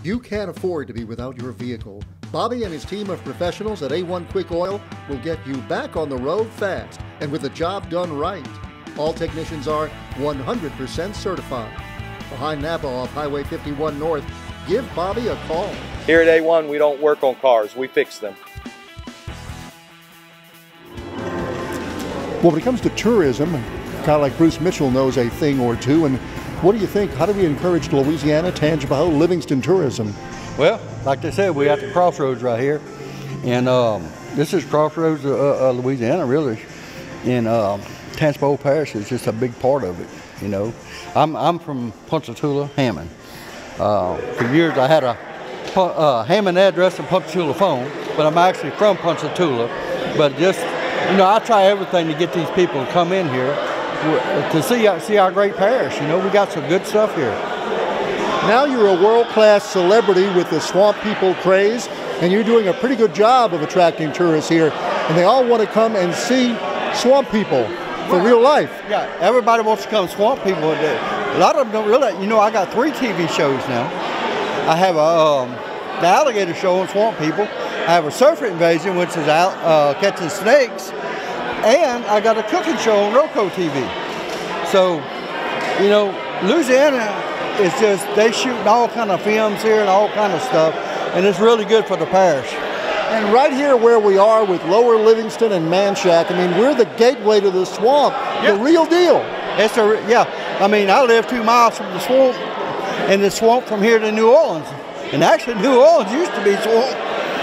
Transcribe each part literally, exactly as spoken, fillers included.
You can't afford to be without your vehicle. Bobby and his team of professionals at A one Quick Oil will get you back on the road fast and with the job done right. All technicians are one hundred percent certified. Behind Napa off Highway fifty-one North, give Bobby a call. Here at A one, we don't work on cars, we fix them. Well, when it comes to tourism, kind of like Bruce Mitchell knows a thing or two. And what do you think? How do we encourage Louisiana, Tangipahoa, Livingston tourism? Well, like they said, we at the crossroads right here. And um, this is crossroads of uh, uh, Louisiana, really. And um, Tangipahoa Parish is just a big part of it, you know. I'm, I'm from Ponchatoula, Hammond. Uh, for years I had a uh, Hammond address and Ponchatoula phone, but I'm actually from Ponchatoula. But just, you know, I try everything to get these people to come in here to see, see our great parish. You know, we got some good stuff here. Now you're a world-class celebrity with the Swamp People craze, and you're doing a pretty good job of attracting tourists here. And they all want to come and see Swamp People for real life. Yeah, everybody wants to come Swamp People. A lot of them don't realize, you know, I got three T V shows now. I have a, um, the alligator show on Swamp People. I have a surfer invasion, which is out uh, catching snakes. And I got a cooking show on Roco T V. So, you know, Louisiana is just, they shooting all kind of films here and all kind of stuff. And it's really good for the parish. And right here where we are with Lower Livingston and Manchac, I mean, we're the gateway to the swamp, yeah. The real deal. It's a, yeah, I mean, I live two miles from the swamp, and the swamp from here to New Orleans. And actually, New Orleans used to be swamp.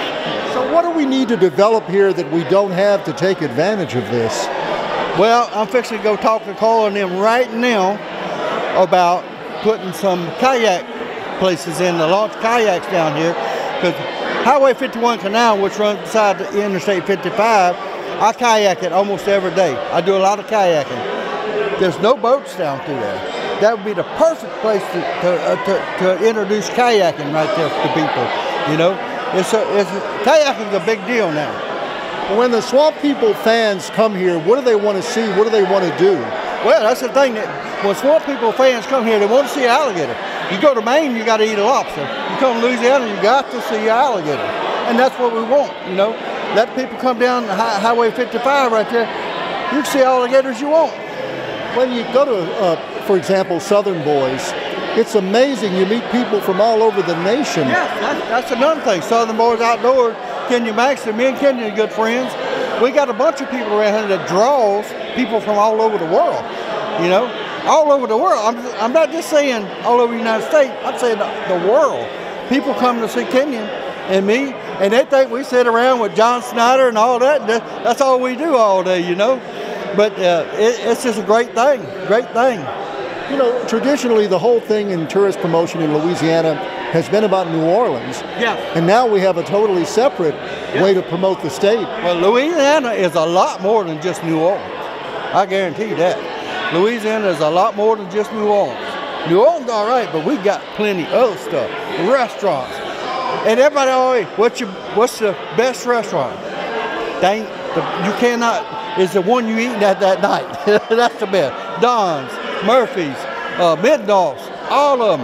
So what do we need to develop here that we don't have to take advantage of this? Well, I'm fixing to go talk to Carl and them right now about putting some kayak places in, to launch kayaks down here, because Highway fifty-one Canal, which runs beside the Interstate fifty-five, I kayak it almost every day. I do a lot of kayaking. There's no boats down through there. That would be the perfect place to, to, uh, to, to introduce kayaking right there to people, you know. It's a, it's a, kayaking is a big deal now. When the Swamp People fans come here, what do they want to see? What do they want to do? Well, that's the thing, that when Swamp People fans come here, they want to see an alligator. You go to Maine, you got to eat a lobster. You come to Louisiana, you got to see an alligator. And that's what we want, you know. Let people come down Highway fifty-five right there. You can see alligators you want. When you go to, uh, for example, Southern Boys, it's amazing. You meet people from all over the nation. Yeah, that's, that's another thing. Southern Boys Outdoors, Kenya Maxton, me and Kenya are good friends. We got a bunch of people around here that draws people from all over the world, you know. All over the world. I'm, I'm not just saying all over the United States. I'm saying the, the world. People come to see Kenyon and me, and they think we sit around with John Snyder and all that. that that's all we do all day, you know. But uh, it, it's just a great thing, great thing. You know, traditionally the whole thing in tourist promotion in Louisiana has been about New Orleans. Yeah. And now we have a totally separate yeah. way to promote the state. Well, Louisiana is a lot more than just New Orleans. I guarantee you that. Louisiana is a lot more than just New Orleans. New Orleans all right, but we got plenty of other stuff. Restaurants. And everybody always, what's your what's the best restaurant? They ain't the, you cannot, it's the one you eating at that night. That's the best. Don's, Murphy's, uh, Mid-North's, all of them.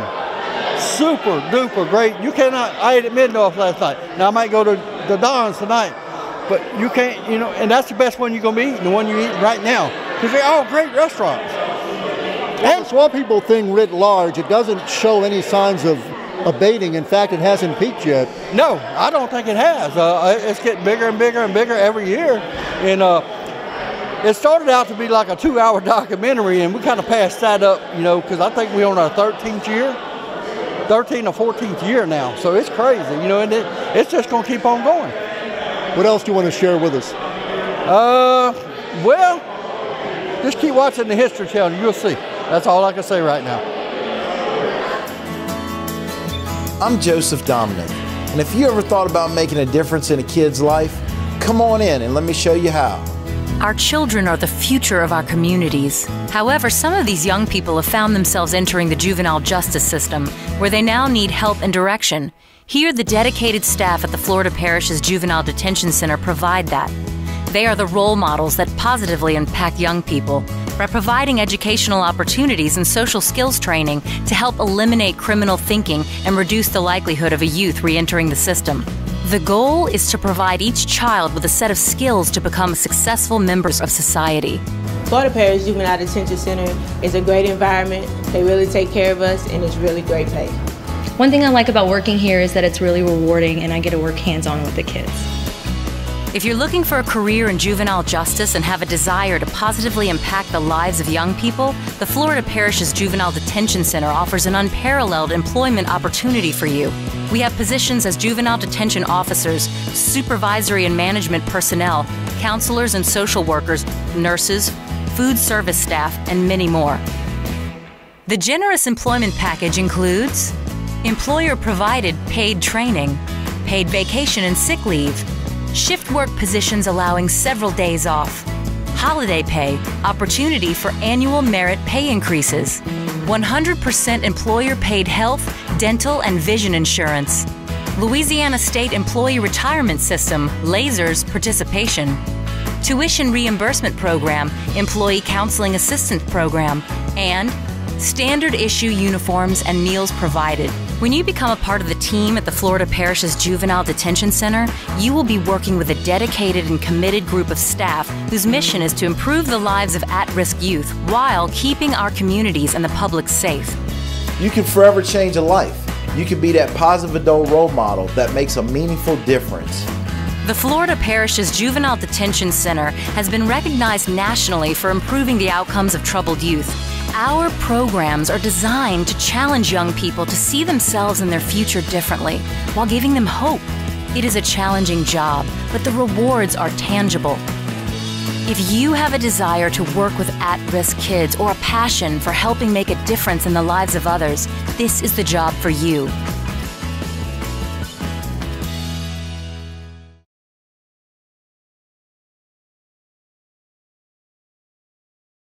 Super duper great. You cannot, I ate at Mid-North last night. Now I might go to the Don's tonight. But you can't, you know, and that's the best one you're going to be eating, the one you're eating right now. Because they're all great restaurants. Well, the Swamp People thing writ large, it doesn't show any signs of abating. In fact, it hasn't peaked yet. No, I don't think it has. Uh, it's getting bigger and bigger and bigger every year. And uh, it started out to be like a two-hour documentary, and we kind of passed that up, you know, because I think we're on our thirteenth year, thirteenth or fourteenth year now. So it's crazy, you know, and it, it's just going to keep on going. What else do you want to share with us? Uh, well, just keep watching the History Channel. You'll see. That's all I can say right now. I'm Joseph Dominic, and if you ever thought about making a difference in a kid's life, come on in and let me show you how. Our children are the future of our communities. However, some of these young people have found themselves entering the juvenile justice system, where they now need help and direction. Here, the dedicated staff at the Florida Parish's Juvenile Detention Center provide that. They are the role models that positively impact young people, by providing educational opportunities and social skills training to help eliminate criminal thinking and reduce the likelihood of a youth re-entering the system. The goal is to provide each child with a set of skills to become successful members of society. Florida Parish Juvenile Detention Center is a great environment. They really take care of us, and it's really great pay. One thing I like about working here is that it's really rewarding and I get to work hands-on with the kids. If you're looking for a career in juvenile justice and have a desire to positively impact the lives of young people, the Florida Parish's Juvenile Detention Center offers an unparalleled employment opportunity for you. We have positions as juvenile detention officers, supervisory and management personnel, counselors and social workers, nurses, food service staff, and many more. The generous employment package includes employer-provided paid training, paid vacation and sick leave, shift work positions allowing several days off, holiday pay, opportunity for annual merit pay increases, one hundred percent employer-paid health, dental, and vision insurance, Louisiana State Employee Retirement System, LASERS participation, tuition reimbursement program, employee counseling assistance program, and standard issue uniforms and meals provided. When you become a part of the team at the Florida Parish's Juvenile Detention Center, you will be working with a dedicated and committed group of staff whose mission is to improve the lives of at-risk youth while keeping our communities and the public safe. You can forever change a life. You can be that positive adult role model that makes a meaningful difference. The Florida Parish's Juvenile Detention Center has been recognized nationally for improving the outcomes of troubled youth. Our programs are designed to challenge young people to see themselves and their future differently while giving them hope. It is a challenging job, but the rewards are tangible. If you have a desire to work with at-risk kids or a passion for helping make a difference in the lives of others, this is the job for you.